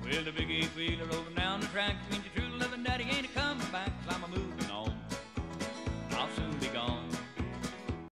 Well, the big eight wheeler rolling down the track means your true loving daddy ain't a coming back. 'Cause I'm a moving